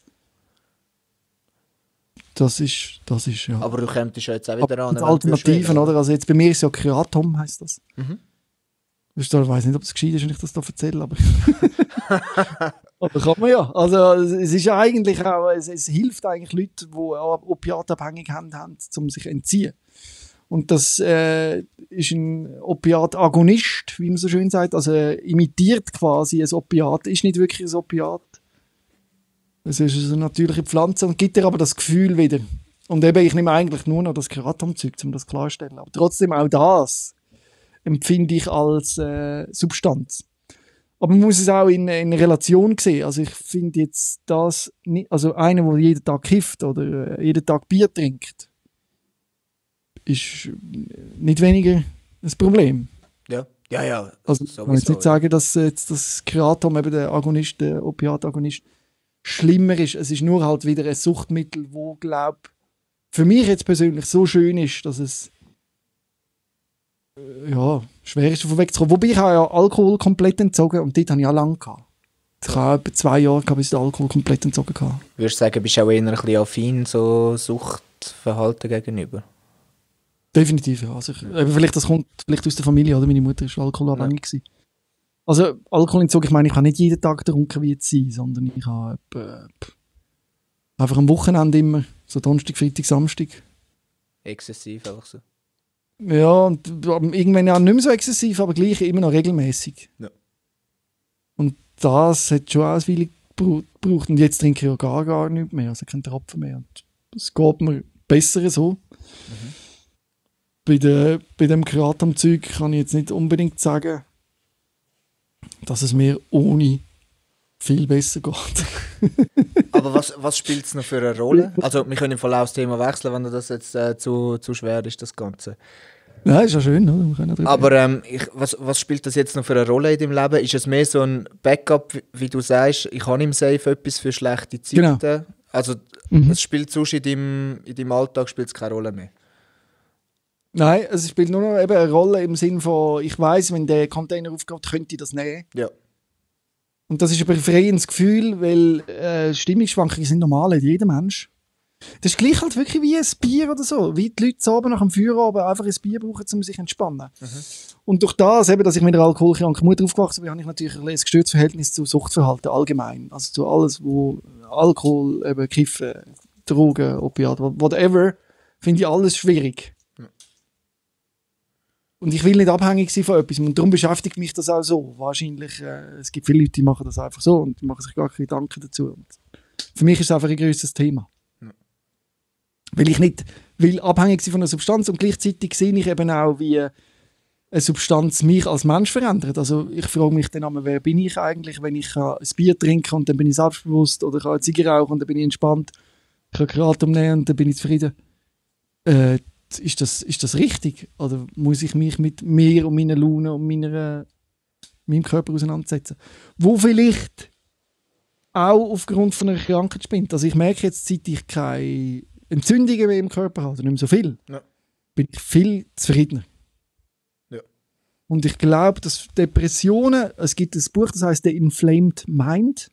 Das ist, das ist, ja. Aber du kommst ja jetzt auch wieder an. Alternativen, oder? Also jetzt bei mir ist es ja Kreatom, heisst das. Mhm. Ich weiß nicht, ob es gescheit ist, wenn ich das da erzähle, aber... aber kann man ja. Also es ist ja eigentlich auch, es, es hilft eigentlich Leuten, die Opiatabhängig haben, haben, um sich zu entziehen. Und das äh, ist ein Opiatagonist, wie man so schön sagt, also imitiert quasi ein Opiat, ist nicht wirklich ein Opiat. Es ist eine natürliche Pflanze und gibt dir aber das Gefühl wieder. Und eben, ich nehme eigentlich nur noch das Kreatomzeug, um das klarzustellen. Aber trotzdem auch das empfinde ich als äh, Substanz. Aber man muss es auch in, in Relation sehen. Also ich finde jetzt das nicht, also einer, der jeden Tag kifft oder äh, jeden Tag Bier trinkt, ist nicht weniger ein Problem. Ja, Ja, ja. Also ich kann jetzt nicht sagen, dass jetzt das Kratom, eben der Agonist, der Opiatagonist, schlimmer ist. Es ist nur halt wieder ein Suchtmittel, wo, glaube für mich jetzt persönlich so schön ist, dass es äh, ja, schwer ist, davon wegzukommen. Wobei ich habe ja Alkohol komplett entzogen und dort habe ich auch lange gehabt. Ich habe etwa zwei Jahre gehabt, bis ich den Alkohol komplett entzogen habe. Würdest du sagen, bist du auch eher ein bisschen affin, so Suchtverhalten gegenüber? Definitiv, ja. Also ich, eben vielleicht, das kommt vielleicht aus der Familie, oder? Meine Mutter war alkoholabhängig. Ja. Also Alkoholentzug, ich meine, ich habe nicht jeden Tag getrunken wie jetzt sein, sondern ich habe etwa, einfach am Wochenende immer, so Donnerstag, Freitag, Samstag. Exzessiv einfach so? Ja, und irgendwann ja nicht mehr so exzessiv, aber gleich immer noch regelmäßig. Ja. Und das hat schon auch eine Weile gebraucht. Und jetzt trinke ich ja gar, gar nichts mehr, also keinen Tropfen mehr. Und es geht mir besser so. Mhm. Bei, de, bei dem Kratom-Zeug kann ich jetzt nicht unbedingt sagen, dass es mir ohne viel besser geht. Aber was, was spielt es noch für eine Rolle? Also wir können im Verlauf das Thema wechseln, wenn das jetzt äh, zu, zu schwer ist, das Ganze. Ja, ist ja schön, oder? Wir können Aber ähm, ich, was, was spielt das jetzt noch für eine Rolle in deinem Leben? Ist es mehr so ein Backup, wie, wie du sagst, ich habe im Safe etwas für schlechte Zeiten? Genau. Also mhm. es spielt sonst in deinem, in deinem Alltag spielt es keine Rolle mehr? Nein, es spielt nur noch eben eine Rolle im Sinne von, ich weiss, wenn der Container aufgeht, könnte ich das nehmen. Ja. Und das ist ein befreiendes Gefühl, weil äh, Stimmungsschwankungen sind normal in jedem Mensch. Das ist gleich halt wirklich wie ein Bier oder so. Wie die Leute oben nach dem Feierabend einfach ein Bier brauchen, um sich zu entspannen. Mhm. Und durch das, eben, dass ich mit einer alkoholkranken Mutter aufgewachsen bin, habe ich natürlich ein gestörtes Verhältnis zu Suchtverhalten allgemein. Also zu alles, wo Alkohol, eben Kiffen, Drogen, Opiate, whatever, finde ich alles schwierig. Und ich will nicht abhängig sein von etwas. Und darum beschäftigt mich das auch so. Wahrscheinlich, äh, es gibt viele Leute, die machen das einfach so und die machen sich gar keine Gedanken dazu. Und für mich ist es einfach ein grösseres Thema. Ja. Weil ich nicht will abhängig sein von einer Substanz und gleichzeitig sehe ich eben auch, wie eine Substanz mich als Mensch verändert. Also ich frage mich dann einmal, wer bin ich eigentlich, wenn ich ein Bier trinke und dann bin ich selbstbewusst oder ich kann eine Zigarette rauchen und dann bin ich entspannt. Ich kann Kratom nehmen und dann bin ich zufrieden. Äh, Ist das, ist das richtig? Oder muss ich mich mit mir und meiner Laune und meiner, meinem Körper auseinandersetzen? Wo vielleicht auch aufgrund von einer Krankheit spinnt. Also ich merke jetzt, seit ich keine Entzündungen mehr im Körper habe, nicht mehr so viel, ja. bin ich viel zufriedener. Ja. Und ich glaube, dass Depressionen, es gibt ein Buch, das heißt The Inflamed Mind.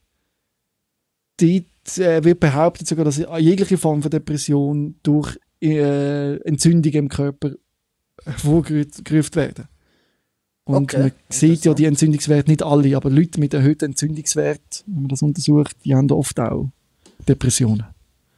Dort äh, wird behauptet sogar, dass jegliche Form von Depression durch Äh, Entzündungen im Körper hervorgerufen werden. Und okay, man sieht ja die Entzündungswerte, nicht alle, aber Leute mit erhöhtem Entzündungswert, wenn man das untersucht, die haben oft auch Depressionen.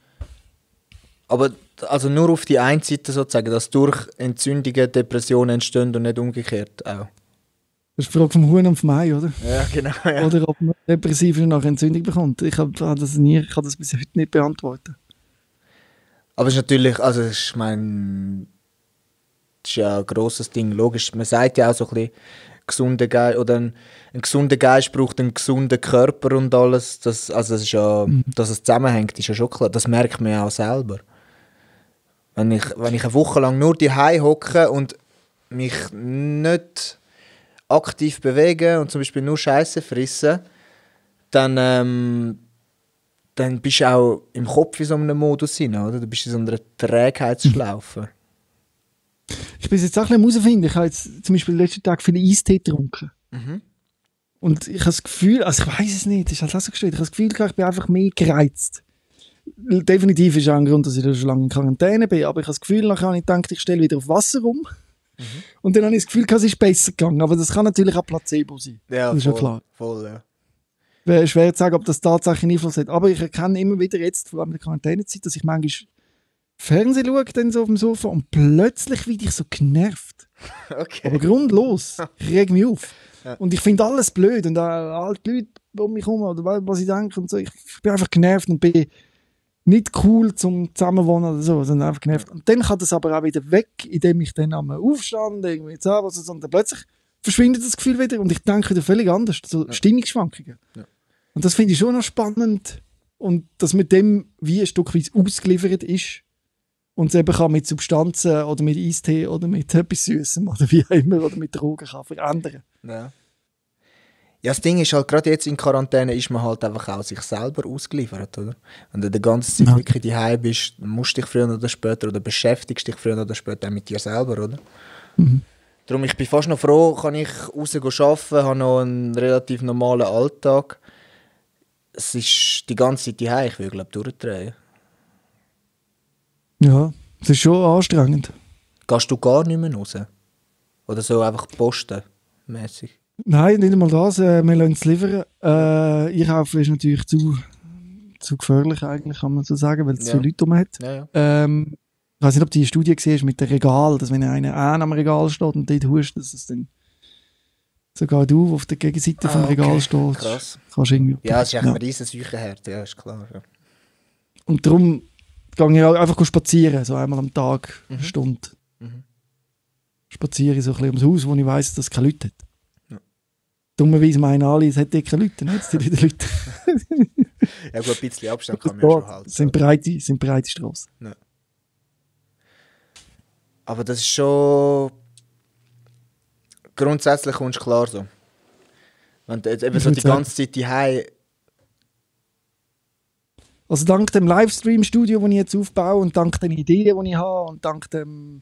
Aber also nur auf die eine Seite sozusagen, dass durch Entzündungen Depressionen entstehen und nicht umgekehrt auch? Das ist die Frage vom Huhn und vom Ei, oder? Ja, genau. Ja. Oder ob man depressiv nach Entzündung bekommt. Ich kann das, nie, ich kann das bis heute nicht beantworten. Aber es ist natürlich, also ich meine, das ist ja ein grosses Ding, logisch. Man sagt ja auch so ein bisschen, gesunder Geist, oder ein, ein gesunder Geist braucht einen gesunden Körper und alles. Das, also das ist ja, mhm. dass es zusammenhängt, ist ja schon klar. Das merkt man ja auch selber. Wenn ich, wenn ich eine Woche lang nur daheim hocke und mich nicht aktiv bewege und zum Beispiel nur Scheiße frisse, dann... Ähm, dann bist du auch im Kopf in so einem Modus hin, oder? Du bist in so einer Trägheitsschlaufe. Ich bin jetzt auch ein bisschen herausfinden. Ich habe jetzt zum Beispiel letzten Tag viele Eistee getrunken. Mhm. Und ich habe das Gefühl, also ich weiß es nicht, das ist halt auch so gestellt, ich habe das Gefühl, ich bin einfach mehr gereizt. Definitiv ist auch ein Grund, dass ich schon lange in Quarantäne bin, aber ich habe das Gefühl, nachher habe ich gedacht, ich stelle wieder auf Wasser um. Mhm. Und dann habe ich das Gefühl, es ist besser gegangen. Aber das kann natürlich auch Placebo sein. Ja, das ist voll, ja klar. Voll, ja. Wäre schwer zu sagen, ob das tatsächlich einen Einfluss hat. Aber ich erkenne immer wieder jetzt, vor allem in der Quarantänezeit, dass ich manchmal Fernsehen schaue, dann so auf dem Sofa und plötzlich werde ich so genervt. Okay. Aber grundlos. Ich reg mich auf. Ja. Und ich finde alles blöd. Und auch all die Leute um mich herum, oder was ich denke und so. Ich bin einfach genervt und bin nicht cool zum Zusammenwohnen oder so, sondern einfach genervt. Und dann kann das aber auch wieder weg, indem ich dann einmal aufstand, irgendwie Zahnwasser, und dann plötzlich verschwindet das Gefühl wieder und ich denke wieder völlig anders. So ja. Stimmungsschwankungen. Ja. Und das finde ich schon noch spannend. Und dass mit dem wie ein Stück weit ausgeliefert ist und es eben kann mit Substanzen oder mit Eistee oder mit etwas Süßem oder wie auch immer oder mit Drogen kann verändern. Ja. Ja, das Ding ist halt, gerade jetzt in Quarantäne ist man halt einfach auch sich selber ausgeliefert, oder? Wenn du die ganze Zeit Ja. wirklich daheim bist, dann musst du dich früher oder später oder beschäftigst dich früher oder später auch mit dir selber, oder? Mhm. Darum, ich bin fast noch froh, kann ich raus arbeiten, habe noch einen relativ normalen Alltag. Es ist die ganze Zeit daheim, ich will, glaube ich, durchdrehen. Ja, das ist schon anstrengend. Gehst du gar nicht mehr raus? Oder so einfach postenmäßig? Nein, nicht einmal das. Äh, wir lassen es liefern. Äh, Einkaufen ist natürlich zu, zu gefährlich, eigentlich, kann man so sagen, weil es Ja. so Leute rum hat. Ja, ja. Ähm, ich weiß nicht, ob du die Studie gesehen hast mit dem Regal, dass wenn einer an am Regal steht und dort hust, dass es dann sogar du, der auf der Gegenseite Ah, vom Regal okay. steht, Krass. kannst irgendwie... Ja, es ist echt Ja. ein riesen Seuchenherd, ja, ist klar. Ja. Und darum gehe ich auch einfach spazieren, so einmal am Tag, eine Mhm. Stunde. Mhm. Spaziere ich so ein bisschen ums Haus, wo ich weiss, dass es keine Leute hat. Ja. Dummerweise meinen alle, es hat eh keine Leute, dann hat es die Leute. Ja gut, ein bisschen Abstand kann man ja schon halten. Es sind breite, sind breite Strassen. Aber das ist schon... Grundsätzlich kommst du klar so. Wenn du jetzt eben Ich so würd die sagen- ganze Zeit daheim... Also dank dem Livestream-Studio, das ich jetzt aufbaue und dank den Ideen, die ich habe und dank dem,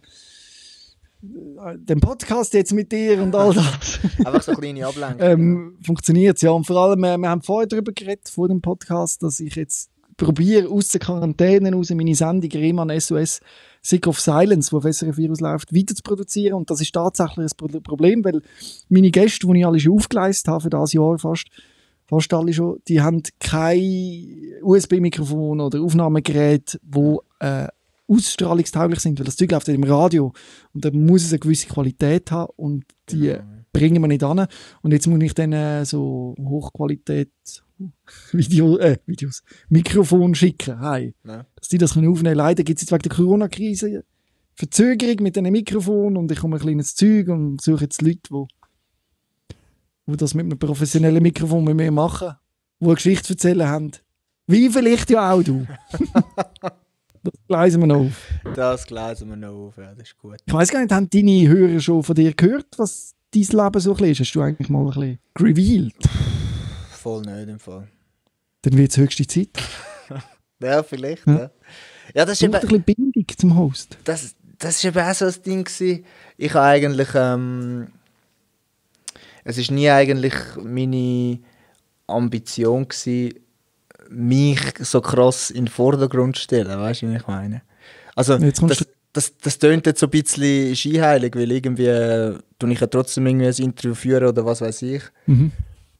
äh, dem Podcast jetzt mit dir und all das, Einfach so kleine Ablenkungen. ähm, funktioniert es. Ja, und vor allem, äh, wir haben vorher darüber geredet, vor dem Podcast, dass ich jetzt probiere, aus der Quarantäne raus meine Sendung Rehmann S O S Sick of Silence, die auf S R F vier ausläuft, weiter zu produzieren. Und das ist tatsächlich ein Pro- Problem, weil meine Gäste, die ich alle schon aufgeleistet habe für dieses Jahr fast, fast alle schon, die haben kein U S B-Mikrofon oder Aufnahmegerät, wo äh, ausstrahlungstauglich sind, weil das Zeug läuft ja im Radio und dann muss es eine gewisse Qualität haben und die Genau. bringen wir nicht an. Und jetzt muss ich dann äh, so Hochqualität Video, äh, Videos, Mikrofon schicken, hey, Ja. dass die das können aufnehmen können. Leider gibt es jetzt wegen der Corona-Krise Verzögerung mit diesen Mikrofonen und ich komme ein kleines Zeug und suche jetzt Leute, die wo das mit einem professionellen Mikrofon mit mir machen, die eine Geschichte erzählen haben. Wie vielleicht ja auch du. Das gleisen wir noch auf. Das gleisen wir noch auf, ja, das ist gut. Ich weiss gar nicht, haben deine Hörer schon von dir gehört, was dein Leben so ein bisschen ist? Hast du eigentlich mal ein bisschen revealed? Voll nicht im Fall. Dann wird es höchste Zeit. Ja, vielleicht, Ja. ja. Ja, das ist Du eben... ein bisschen Bindung zum Host. das, das ist eben auch so ein Ding gewesen. Ich habe eigentlich, ähm, es ist nie eigentlich meine Ambition gewesen, mich so krass in den Vordergrund zu stellen, weißt du, wie ich meine? Also, Jetzt kommst das, das, das tönt jetzt so ein bisschen scheinheilig, weil irgendwie äh, tue ich ja trotzdem irgendwie ein Interview führen oder was weiß ich. Mhm.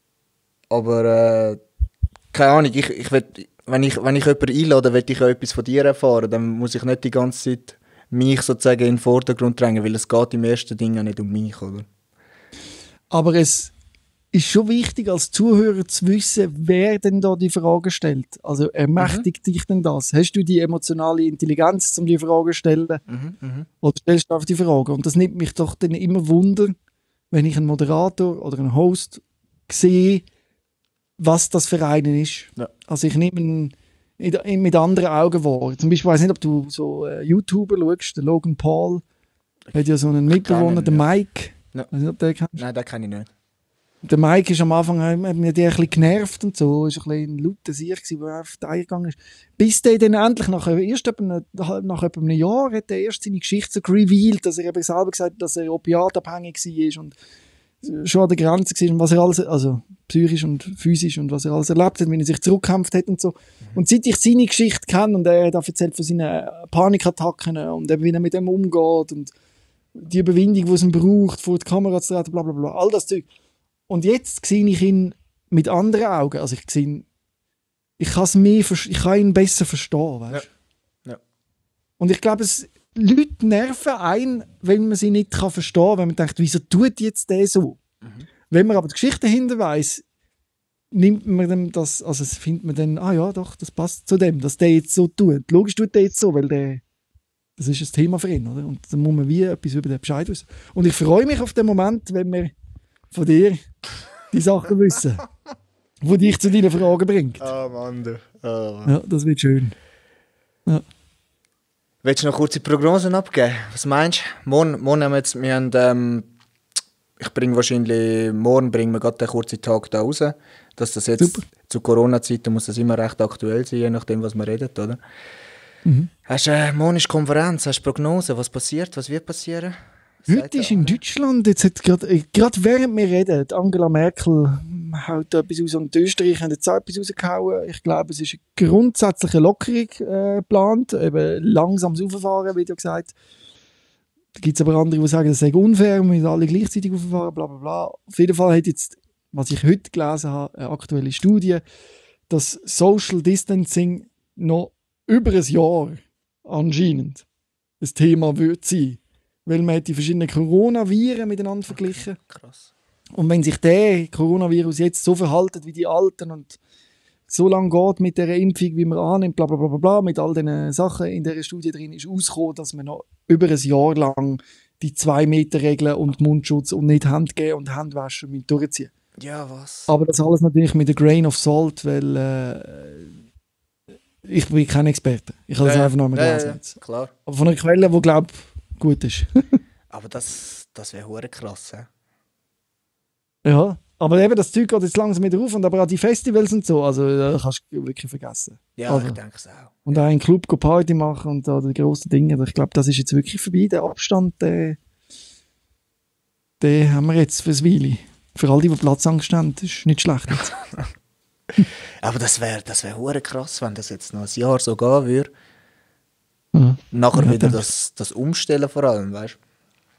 Aber, äh, keine Ahnung, ich, ich will, wenn ich, wenn ich jemanden einlade, will ich auch etwas von dir erfahren, dann muss ich nicht die ganze Zeit mich sozusagen in den Vordergrund drängen, weil es geht im ersten Ding ja nicht um mich, oder? Aber es ist schon wichtig, als Zuhörer zu wissen, wer denn da die Fragen stellt. Also ermächtigt dich denn das? Hast du die emotionale Intelligenz, um die Fragen zu stellen? Mhm, mhm. Oder stellst du einfach die Frage? Und das nimmt mich doch dann immer Wunder, wenn ich einen Moderator oder einen Host sehe, was das für einen ist. Ja. Also ich nehme ihn in- mit anderen Augen wahr. Zum Beispiel, ich weiß nicht, ob du so äh, YouTuber schaust, der Logan Paul hat ja so einen Mitbewohner, ihn, den ja. Mike. Ja. Ich weiß nicht, ob du den kennst. Nein, das kann ich nicht. Der Mike ist am Anfang hat mich ein bisschen genervt und so, ist ein bisschen ein lauter Sieg gewesen, der auf die Eier gegangen ist. Bis der dann endlich, nach, erst etwa, einem- nach etwa einem Jahr, hat er erst seine Geschichte so revealed, dass er eben selber gesagt hat, dass er opiatabhängig war und schon an der Grenze war und was er alles, also psychisch und physisch und was er alles erlebt hat, wie er sich zurückgekämpft hat und so. Und seit ich seine Geschichte kenne und er hat auch erzählt von seinen Panikattacken und eben, wie er mit dem umgeht und die Überwindung, die es ihm braucht, vor die Kamera zu treten, bla bla bla, all das Zeug. Und jetzt sehe ich ihn mit anderen Augen. Also ich sehe ihn, ich kann es mehr, vers- ich kann ihn besser verstehen, weißt? Ja. Ja. Und ich glaube, es Leute nerven ein, wenn man sie nicht kann verstehen kann, wenn man denkt, wieso tut jetzt der so? Mhm. Wenn man aber die Geschichte dahinter weiss, nimmt man dem das, also es findet man dann, ah ja, doch, das passt zu dem, dass der jetzt so tut. Logisch tut der jetzt so, weil der, das ist ein Thema für ihn, oder? Und dann muss man wie etwas über den Bescheid wissen. Und ich freue mich auf den Moment, wenn wir von dir die Sachen wissen, die dich zu deinen Fragen bringt. Oh Mann, du. Oh, Mann. Ja, das wird schön. Ja. Willst du noch kurze Prognosen abgeben? Was meinst du? Morgen, morgen haben wir jetzt, wir haben, ähm, ich bringe wahrscheinlich, morgen bringen wir gerade den kurzen Tag da raus. Dass das jetzt Super. Zu Corona-Zeiten muss das immer recht aktuell sein, je nachdem, was man redet, oder? Mhm. Hast du, äh, morgen ist Konferenz, hast du Prognosen? Was passiert? Was wird passieren? Was Heute ist in Deutschland, jetzt hat gerade während wir reden, Angela Merkel haut da etwas raus und die Österreicher haben jetzt auch etwas rausgehauen. Ich glaube, es ist eine grundsätzliche Lockerung äh, geplant, eben langsames Auffahren, wie du gesagt. Da gibt es aber andere, die sagen, das sei unfair, wir müssen alle gleichzeitig auffahren, bla bla bla. Auf jeden Fall hat jetzt, was ich heute gelesen habe, eine aktuelle Studie, dass Social Distancing noch über ein Jahr anscheinend ein Thema wird sein. Weil man hat die verschiedenen Coronaviren miteinander verglichen. Krass. Und wenn sich der Coronavirus jetzt so verhaltet wie die alten und so lange geht mit der Impfung, wie man annimmt, bla bla bla bla, mit all diesen Sachen in dieser Studie drin, ist ausgekommen, dass man noch über ein Jahr lang die zwei Meter Regeln und Mundschutz und nicht Hand geben und Handwaschen durchziehen. Ja, was? Aber das alles natürlich mit a grain of salt, weil äh, ich bin kein Experte. Ich habe ja, das einfach noch mal ja, gelesen. Ja, ja, klar. Aber von einer Quelle, die, glaube ich, gut ist. Aber das, das wäre hure krass, he? Ja, aber eben das Zeug geht jetzt langsam wieder auf und aber auch die Festivals und so, also das kannst du wirklich vergessen. Ja, also, ich denke es auch. Und ja. auch in Club Party machen und da die grossen Dinge, ich glaube, das ist jetzt wirklich vorbei, der Abstand, den, den haben wir jetzt fürs Weile. Für all die, die Platzangst haben, das ist nicht schlecht jetzt. Aber das wäre das wär hure krass, wenn das jetzt noch ein Jahr so gehen würde. Ja. Nachher Ja, wieder das, das Umstellen vor allem, weißt du?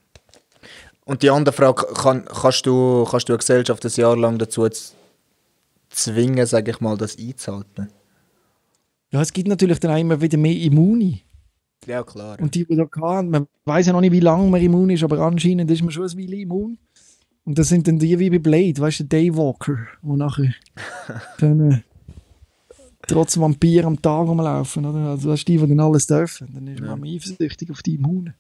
Und die andere Frage, kann, kannst, du, kannst du eine Gesellschaft ein Jahr lang dazu z- zwingen, sage ich mal, das einzuhalten? Ja, es gibt natürlich dann auch immer wieder mehr Immuni. Ja, klar. Und die, die da hatten, man weiß ja noch nicht, wie lange man immun ist, aber anscheinend ist man schon ein Weile immun. Und das sind dann die wie bei Blade, weißt du, Daywalker, die nachher können trotz Vampir am Tag rumlaufen, oder? Also das ist die, die dann alles dürfen. Dann ist Ja. man eifersüchtig auf die Immunen.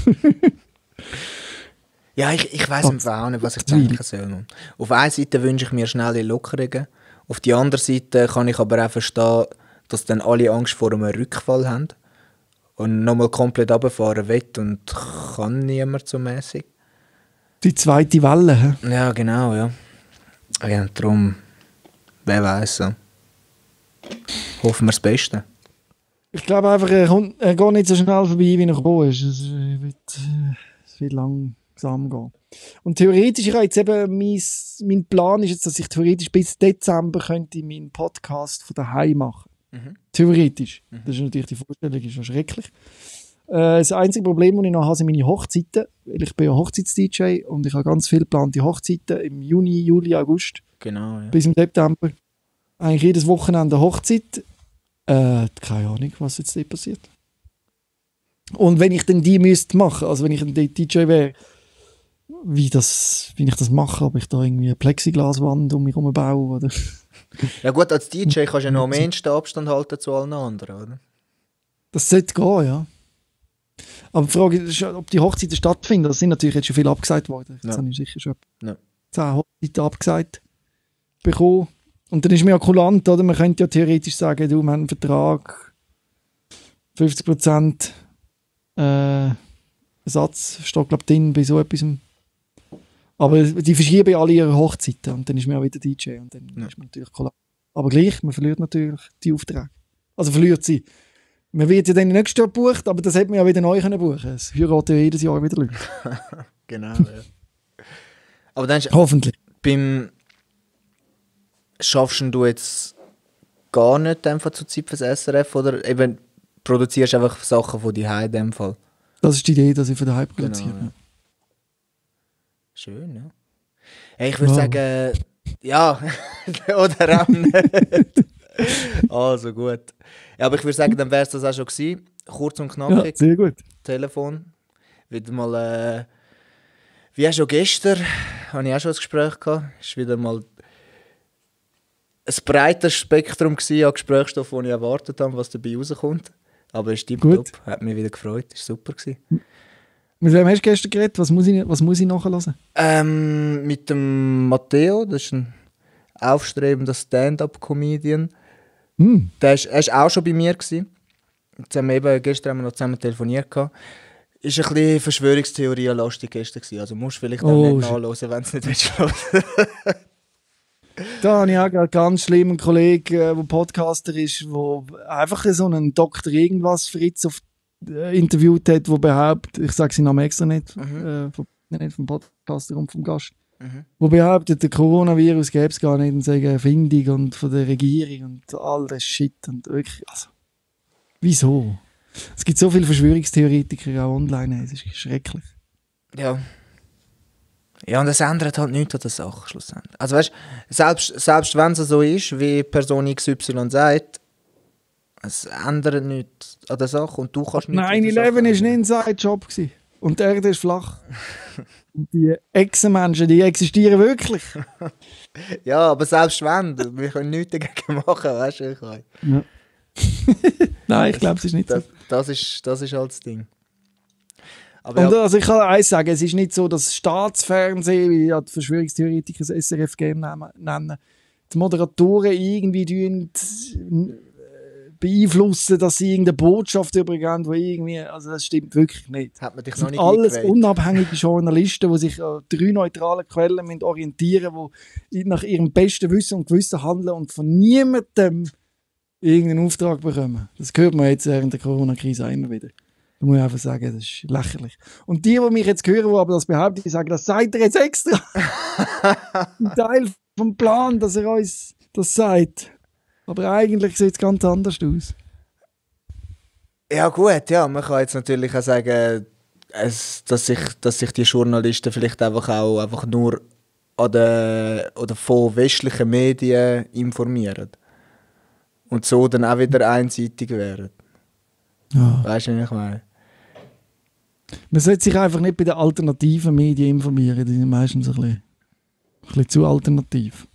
Ja, ich, ich weiss Ganz auch nicht, was ich denken soll. Mann. Auf einer Seite wünsche ich mir schnelle Lockerungen. Auf die andere Seite kann ich aber auch verstehen, dass dann alle Angst vor einem Rückfall haben. Und nochmal komplett runterfahren will und kann niemand so mäßig. Die zweite Welle, hä? Ja, genau, ja. Ja, und darum, wer weiß so. Hoffen wir das Beste. Ich glaube einfach, er, kommt, er geht nicht so schnell vorbei, wie er gekommen ist. Es wird, äh, es wird langsam gehen. Und theoretisch, ich habe jetzt eben, mein, mein Plan ist jetzt, dass ich theoretisch bis Dezember könnte meinen Podcast von daheim machen. Mhm. Theoretisch. Mhm. Das ist natürlich, die Vorstellung ist ja schrecklich. Äh, das einzige Problem, das ich noch habe, sind meine Hochzeiten. Weil ich bin ja Hochzeits-D J und ich habe ganz viele geplante Hochzeiten im Juni, Juli, August. Genau, ja. Bis im September. Eigentlich jedes Wochenende Hochzeit. Äh, keine Ahnung, was jetzt dort passiert. Und wenn ich dann die müsste machen, also wenn ich ein D J wäre, wie, das, wie ich das mache, ob ich da irgendwie eine Plexiglaswand um mich herum baue oder... Ja gut, als D J kannst du ja noch am ehesten Abstand halten zu allen anderen, oder? Das sollte gehen, ja. Aber die Frage ist, ob die Hochzeiten stattfinden. Das sind natürlich jetzt schon viele abgesagt worden. Jetzt Ja. habe ich sicher schon Ja. zehn Hochzeiten abgesagt bekommen. Und dann ist mir ja kulant, oder? Man könnte ja theoretisch sagen, du, wir haben einen Vertrag, fünfzig Prozent äh, Ersatz, steht glaube ich drin bei so etwas. Aber die verschieben alle ihre Hochzeiten und dann ist man auch wieder D J und dann Ja. ist man natürlich kulant. Aber gleich, man verliert natürlich die Aufträge. Also verliert sie. Man wird ja dann nächstes Jahr gebucht, aber das hätte man ja wieder neu können buchen. Es heiraten ja jedes Jahr wieder Leute. Genau, ja. Aber dann ist, Hoffentlich. beim schaffst du jetzt gar nicht einfach zur Zeit fürs S R F oder eben produzierst einfach Sachen von dir in dem Fall? Das ist die Idee, dass ich von daheim produziere. Genau, ja. Schön, ja. Hey, ich würde Ja. sagen, ja, oder auch nicht. Also gut. Ja, aber ich würde sagen, dann wäre es das auch schon gewesen. Kurz und Ja, knackig. sehr gut. Telefon. Wieder mal, äh, wie auch schon gestern, hatte ich auch schon ein Gespräch gehabt. Es war wieder mal ein breites Spektrum gewesen an Gesprächsstoffen, die ich erwartet habe, was dabei rauskommt. Aber es stimmt Gut. top. Hat mich wieder gefreut. Es war super gewesen. Mit wem hast du gestern geredet? Was muss ich, was muss ich nachhören? Ähm, mit dem Matteo, das ist ein aufstrebender Stand-up-Comedian. Hm. Der war auch schon bei mir gewesen. Jetzt haben wir eben, gestern haben wir noch zusammen telefoniert. Gehabt. Ist ein bisschen Verschwörungstheorie-lastig gestern gewesen. Also musst du vielleicht auch Oh, nicht nachhören, wenn du es nicht willst. Da habe ich auch einen ganz schlimmen Kollegen, der Podcaster ist, der einfach so einen Doktor irgendwas Fritz auf, äh, interviewt hat, der behauptet, ich sage seinen Namen extra nicht, Mhm. äh, vom, nicht vom Podcaster und vom Gast, Mhm. wo behauptet, der Coronavirus gäbe es gar nicht und sei eine Erfindung und von der Regierung und all das Shit und wirklich, also, wieso? Es gibt so viele Verschwörungstheoretiker auch online, es ist schrecklich. Ja. Ja, und es ändert halt nichts an der Sache schlussendlich. Also weißt du, selbst, selbst wenn es so ist, wie Person X Y sagt, es ändert nichts an der Sache und du kannst nichts an neun der Sache elf war nicht ein ändern. Inside-Job gewesen. Und die Erde ist flach. Und die Echsenmenschen, die existieren wirklich. Ja, aber selbst wenn, wir können nichts dagegen machen, weißt du, ich meine. Ja. Nein, ich glaube, es ist nicht Das, so. das, ist, das ist halt das Ding. Aber Und ja, also ich kann eins sagen, es ist nicht so, dass das Staatsfernsehen, wie ja die Verschwörungstheoretiker das S R F gerne nennen, nennen, die Moderatoren irgendwie tun, äh, beeinflussen, dass sie irgendeine Botschaft übergeben, die irgendwie, also das stimmt wirklich nicht. hat man dich Das noch sind nicht alles eingeweiht. unabhängige Journalisten, die sich an drei neutralen Quellen müssen orientieren müssen, die nach ihrem besten Wissen und Gewissen handeln und von niemandem irgendeinen Auftrag bekommen. Das hört man jetzt während der Corona-Krise auch immer wieder. Da muss ich einfach sagen, das ist lächerlich. Und die, die mich jetzt hören, die aber das behaupten, die sagen, das sagt er jetzt extra. Ein Teil vom Plan, dass er uns das sagt. Aber eigentlich sieht es ganz anders aus. Ja gut, ja, man kann jetzt natürlich auch sagen, es, dass, sich, dass sich die Journalisten vielleicht einfach auch einfach nur an den, oder von westlichen Medien informieren. Und so dann auch wieder einseitig wären. Ja. Weißt du, was ich meine? Man sollte sich einfach nicht bei den alternativen Medien informieren. Die sind meistens ein bisschen, ein bisschen zu alternativ.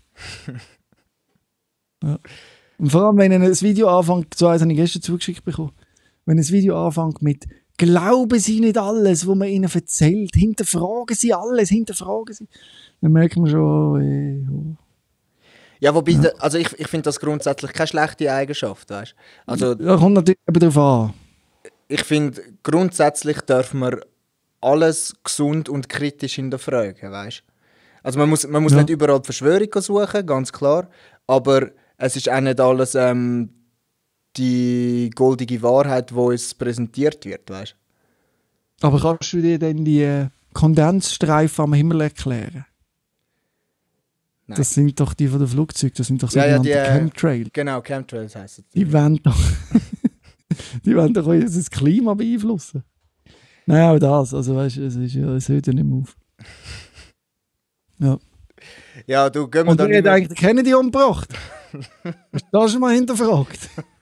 Ja. Und vor allem, wenn ein Video anfängt, so eins habe ich gestern zugeschickt bekommen, wenn ein Video anfängt mit «Glauben Sie nicht alles, was man Ihnen erzählt, hinterfragen Sie alles, hinterfragen Sie», dann merkt man schon, oh, ey, oh. Ja, wobei, ja. Also ich, ich finde das grundsätzlich keine schlechte Eigenschaft, weißt du? Also Da kommt natürlich eben darauf an. ich finde, grundsätzlich darf man alles gesund und kritisch hinterfragen, weißt du? Also man muss, man muss Ja. nicht überall die Verschwörung suchen, ganz klar, aber es ist auch nicht alles ähm, die goldige Wahrheit, die uns präsentiert wird, weißt du? Aber kannst du dir denn die äh, Kondensstreifen am Himmel erklären? Nein. Das sind doch die von den Flugzeugen, das sind doch Ja, ja, sogenannte die, äh, Chemtrails. Genau, Chemtrails heisst es. Die wollen doch, die wollen doch unser Klima beeinflussen. Nein, auch das, also weißt du, es, ist ja, es hört ja nicht mehr auf. Ja. Ja, du, gehen wir Und dann wer nicht hat mehr... eigentlich den Kennedy umgebracht? Hast du das schon mal hinterfragt?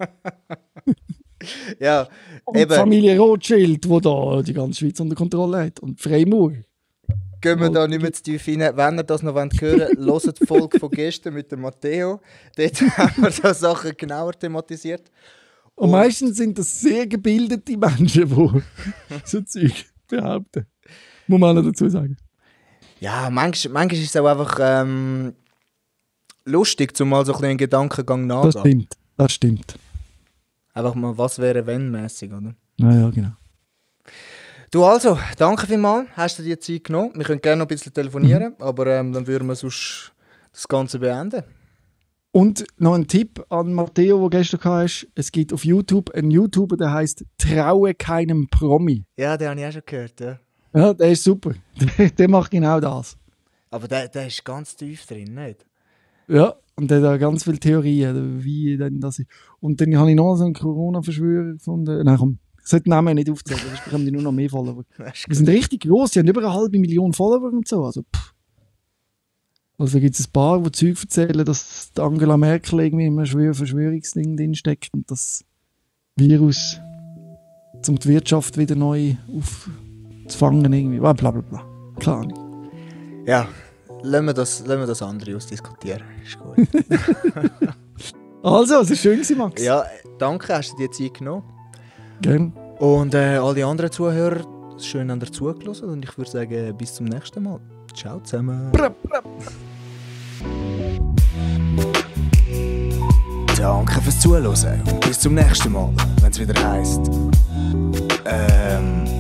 Ja, Und die eben, Familie Rothschild, die da die ganze Schweiz unter Kontrolle hat. Und Freimaurer. gehen wir da nicht mehr zu tief rein. Wenn ihr das noch hören wollt, hört die Folge von gestern mit dem Matteo. Dort haben wir so Sachen genauer thematisiert. Und, Und- meistens sind das sehr gebildete Menschen, die so Zeug behaupten. Muss man auch noch dazu sagen. Ja, manchmal, manchmal ist es auch einfach ähm, lustig, um mal so ein bisschen einen Gedankengang Das nachzugehen. stimmt. Das stimmt. Einfach mal, was wäre wenn mäßig, oder? Ja, ja, genau. Du also, danke vielmals, hast du dir Zeit genommen. Wir können gerne noch ein bisschen telefonieren, aber ähm, dann würden wir sonst das Ganze beenden. Und noch ein Tipp an Matteo, der gestern hatte. Es gibt auf YouTube einen YouTuber, der heißt «Traue keinem Promi». Ja, den habe ich auch schon gehört, ja. Ja, der ist super. Der, der macht genau das. Aber der, der ist ganz tief drin, nicht? Ja, und der hat auch ganz viele Theorien, wie denn das ist. Und dann habe ich noch so einen Corona-Verschwörer gefunden. Nein, komm, ich sollte den Namen nicht aufzählen, sonst bekommen die nur noch mehr Follower. Das ist Die sind richtig gross, die haben über eine halbe Million Follower und so. Also, pff. Also gibt es ein paar, die Zeug erzählen, dass die Angela Merkel irgendwie in einem Schwör- Verschwörungsding drin steckt und das Virus, um die Wirtschaft wieder neu aufzufangen, irgendwie. Bla bla bla. bla. Keine Ahnung. Ja, lassen wir das, lassen wir das andere ausdiskutieren. Ist gut. Also, es war schön gewesen, Max. Ja, danke, hast du dir Zeit genommen. Gern. Und äh, all die anderen Zuhörer, schön an dir zugelassen und ich würde sagen, bis zum nächsten Mal. Ciao zusammen. Brr, brr. Danke fürs Zuhören und bis zum nächsten Mal, wenn es wieder heisst. Ähm.